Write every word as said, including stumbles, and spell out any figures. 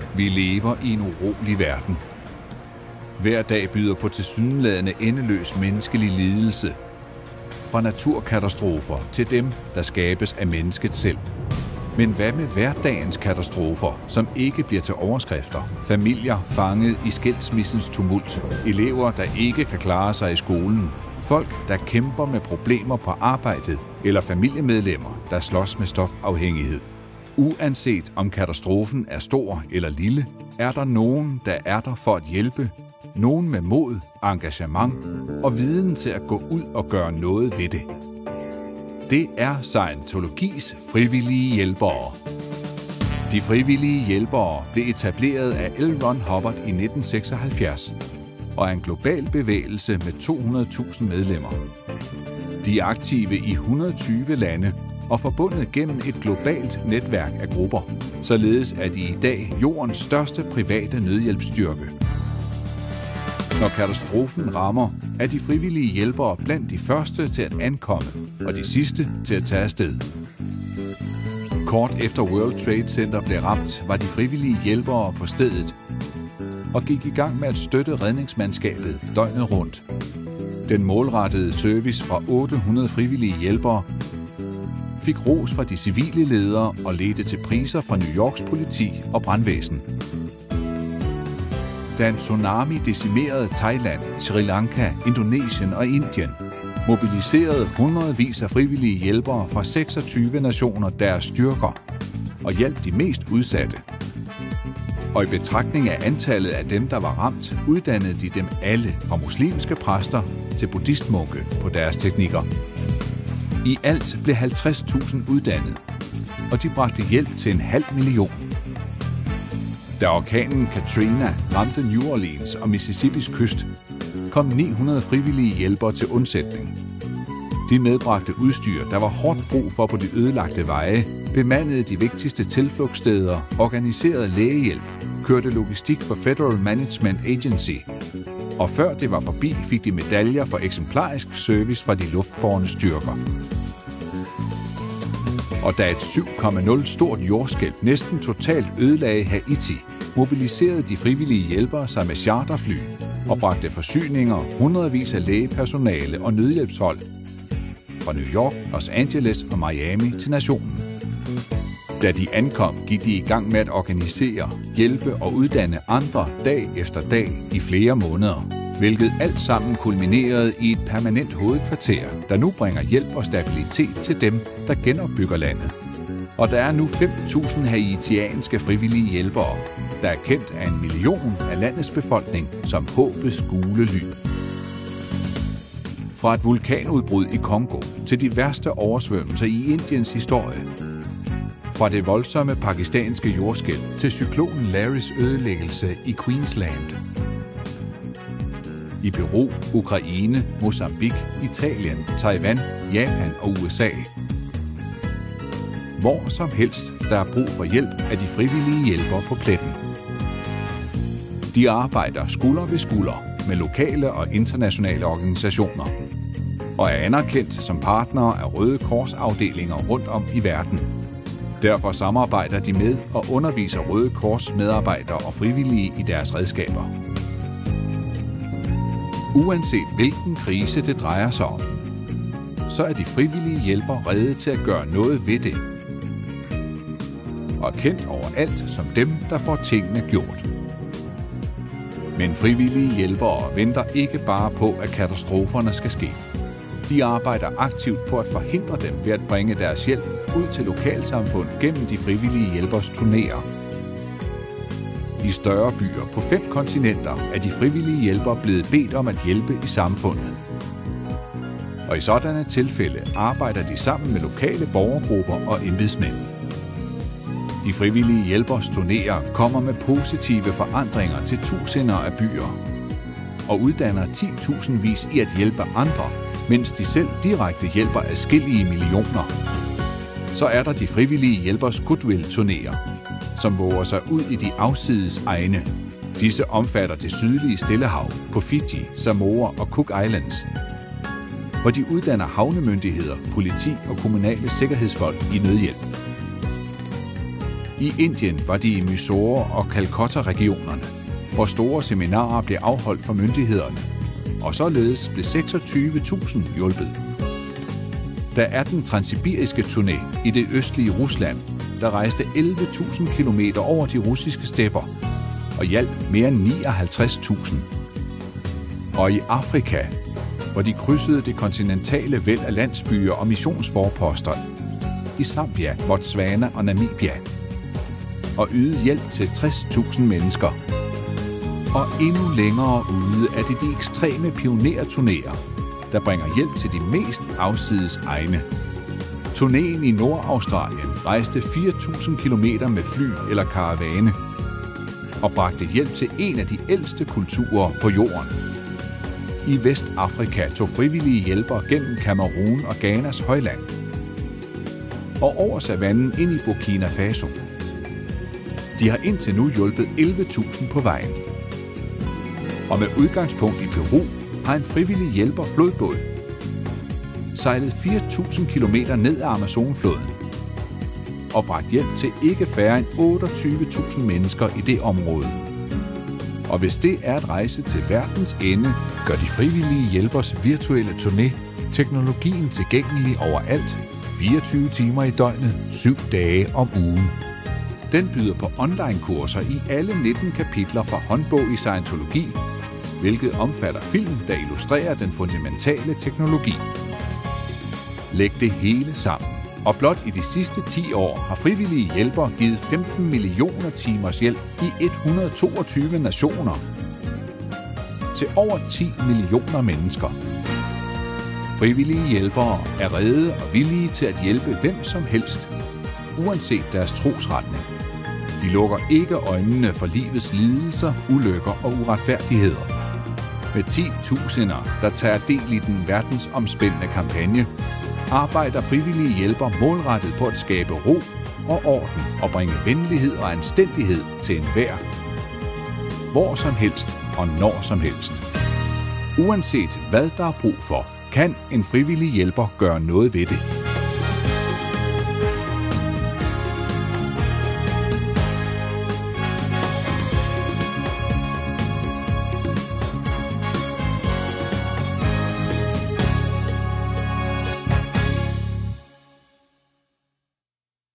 Vi lever i en urolig verden. Hver dag byder på tilsyneladende endeløs menneskelig lidelse. Fra naturkatastrofer til dem, der skabes af mennesket selv. Men hvad med hverdagens katastrofer, som ikke bliver til overskrifter? Familier fanget i skilsmissens tumult. Elever, der ikke kan klare sig i skolen. Folk, der kæmper med problemer på arbejdet. Eller familiemedlemmer, der slås med stofafhængighed. Uanset om katastrofen er stor eller lille, er der nogen, der er der for at hjælpe. Nogen med mod, engagement og viden til at gå ud og gøre noget ved det. Det er Scientologis frivillige hjælpere. De frivillige hjælpere blev etableret af L. Ron Hubbard i nitten seksoghalvfjerds og er en global bevægelse med to hundrede tusind medlemmer. De er aktive i et hundrede og tyve lande og forbundet gennem et globalt netværk af grupper, således er de i dag jordens største private nødhjælpsstyrke. Når katastrofen rammer, er de frivillige hjælpere blandt de første til at ankomme, og de sidste til at tage afsted. Kort efter World Trade Center blev ramt, var de frivillige hjælpere på stedet og gik i gang med at støtte redningsmandskabet døgnet rundt. Den målrettede service fra otte hundrede frivillige hjælpere fik ros fra de civile ledere og ledte til priser fra New Yorks politi og brandvæsen. Da en tsunami decimerede Thailand, Sri Lanka, Indonesien og Indien, mobiliserede hundredvis af frivillige hjælpere fra seksogtyve nationer deres styrker og hjalp de mest udsatte. Og i betragtning af antallet af dem, der var ramt, uddannede de dem alle fra muslimske præster til buddhistmunke på deres teknikker. I alt blev halvtreds tusind uddannet, og de bragte hjælp til en halv million. Da orkanen Katrina ramte New Orleans og Mississippis kyst, kom ni hundrede frivillige hjælpere til undsætning. De medbragte udstyr, der var hårdt brug for på de ødelagte veje, bemandede de vigtigste tilflugtssteder, organiserede lægehjælp, kørte logistik for Federal Management Agency, og før det var forbi, fik de medaljer for eksemplarisk service fra de luftbårne styrker. Og da et syv komma nul stort jordskælv næsten totalt ødelagde Haiti, mobiliserede de frivillige hjælpere sig med charterfly og bragte forsyninger, hundredvis af lægepersonale og nødhjælpshold fra New York, Los Angeles og Miami til nationen. Da de ankom, gik de i gang med at organisere, hjælpe og uddanne andre dag efter dag i flere måneder, hvilket alt sammen kulminerede i et permanent hovedkvarter, der nu bringer hjælp og stabilitet til dem, der genopbygger landet. Og der er nu fem tusind haitianske frivillige hjælpere, der er kendt af en million af landets befolkning som håbets gule lyn. Fra et vulkanudbrud i Kongo til de værste oversvømmelser i Indiens historie. Fra det voldsomme pakistanske jordskælv til cyklonen Larrys ødelæggelse i Queensland. I Peru, Ukraine, Mozambique, Italien, Taiwan, Japan og U S A. Hvor som helst, der er brug for hjælp af de frivillige hjælpere på pletten. De arbejder skulder ved skulder med lokale og internationale organisationer og er anerkendt som partnere af Røde Kors-afdelinger rundt om i verden. Derfor samarbejder de med og underviser Røde Kors medarbejdere og frivillige i deres redskaber. Uanset hvilken krise det drejer sig om, så er de frivillige hjælpere rede til at gøre noget ved det. Og kendt overalt som dem, der får tingene gjort. Men frivillige hjælpere venter ikke bare på, at katastroferne skal ske. De arbejder aktivt på at forhindre dem ved at bringe deres hjælp ud til lokalsamfund gennem de frivillige hjælpers turnéer. I større byer på fem kontinenter er de frivillige hjælpere blevet bedt om at hjælpe i samfundet. Og i sådanne tilfælde arbejder de sammen med lokale borgergrupper og embedsmænd. De frivillige hjælpers turnéer kommer med positive forandringer til tusinder af byer og uddanner ti tusindvis i at hjælpe andre, mens de selv direkte hjælper adskillige millioner. Så er der de frivillige hjælpers goodwill-turnéer, som våger sig ud i de afsides egne. Disse omfatter det sydlige Stillehav på Fiji, Samoa og Cook Islands, hvor de uddanner havnemyndigheder, politi og kommunale sikkerhedsfolk i nødhjælp. I Indien var de i Mysore og Calcutta-regionerne, hvor store seminarer blev afholdt for myndighederne, og således blev seksogtyve tusind hjulpet. Der er den transsibiriske turné i det østlige Rusland, der rejste elleve tusind kilometer over de russiske stepper og hjalp mere end nioghalvtreds tusind. Og i Afrika, hvor de krydsede det kontinentale væld af landsbyer og missionsforposter i Zambia, Botswana og Namibia, og ydede hjælp til tres tusind mennesker. Og endnu længere ude er det de ekstreme pionerturnéer, der bringer hjælp til de mest afsides egne. Turnéen i Nordaustralien rejste fire tusind kilometer med fly eller karavane og bragte hjælp til en af de ældste kulturer på jorden. I Vestafrika tog frivillige hjælpere gennem Kamerun og Ghanas højland og over savannen ind i Burkina Faso. De har indtil nu hjulpet elleve tusind på vejen. Og med udgangspunkt i Peru har en frivillig hjælper flodbåd sejlet fire tusind kilometer ned af Amazonfloden og bragt hjælp til ikke færre end otteogtyve tusind mennesker i det område. Og hvis det er at rejse til verdens ende, gør de frivillige hjælpers virtuelle turné teknologien tilgængelig overalt, fireogtyve timer i døgnet, syv dage om ugen. Den byder på online-kurser i alle nitten kapitler fra håndbog i Scientologi, hvilket omfatter film, der illustrerer den fundamentale teknologi. Læg det hele sammen, og blot i de sidste ti år har frivillige hjælpere givet femten millioner timers hjælp i et hundrede og toogtyve nationer til over ti millioner mennesker. Frivillige hjælpere er rede og villige til at hjælpe hvem som helst, uanset deres trosretning. De lukker ikke øjnene for livets lidelser, ulykker og uretfærdigheder. Med ti tusinder, der tager del i den verdensomspændende kampagne, arbejder frivillige hjælpere målrettet på at skabe ro og orden og bringe venlighed og anstændighed til enhver. Hvor som helst og når som helst. Uanset hvad der er brug for, kan en frivillig hjælper gøre noget ved det.